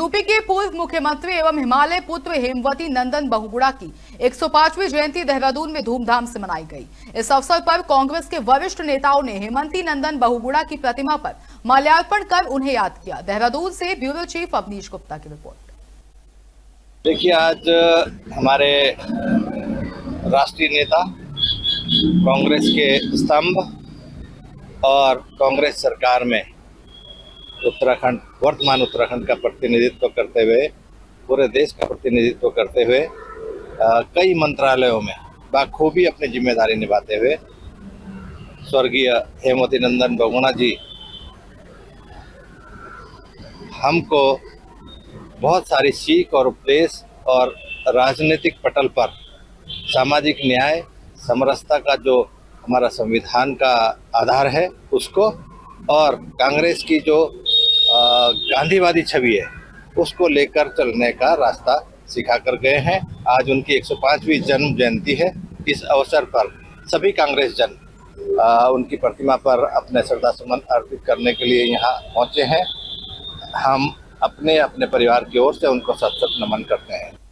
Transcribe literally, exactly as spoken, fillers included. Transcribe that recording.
UP के पूर्व मुख्यमंत्री एवं हिमालय पुत्र हेमवती नंदन बहुगुणा की एक सौ पांचवीं जयंती देहरादून में धूमधाम से मनाई गई। इस अवसर पर कांग्रेस के वरिष्ठ नेताओं ने हेमवती नंदन बहुगुणा की प्रतिमा पर माल्यार्पण कर उन्हें याद किया। देहरादून से ब्यूरो चीफ अवनीश गुप्ता की रिपोर्ट। देखिए, आज हमारे राष्ट्रीय नेता, कांग्रेस के स्तंभ और कांग्रेस सरकार में उत्तराखंड, वर्तमान उत्तराखंड का प्रतिनिधित्व करते हुए, पूरे देश का प्रतिनिधित्व करते हुए आ, कई मंत्रालयों में बखूबी अपनी जिम्मेदारी निभाते हुए स्वर्गीय हेमवती नंदन बहुगुणा जी हमको बहुत सारी सीख और उपदेश और राजनीतिक पटल पर सामाजिक न्याय, समरसता का जो हमारा संविधान का आधार है उसको, और कांग्रेस की जो गांधीवादी छवि है उसको लेकर चलने का रास्ता सिखा कर गए हैं। आज उनकी एक सौ पांचवीं जन्म जयंती है। इस अवसर पर सभी कांग्रेस जन आ, उनकी प्रतिमा पर अपने श्रद्धा सुमन अर्पित करने के लिए यहाँ पहुँचे हैं। हम अपने अपने परिवार की ओर से उनको सत सत नमन करते हैं।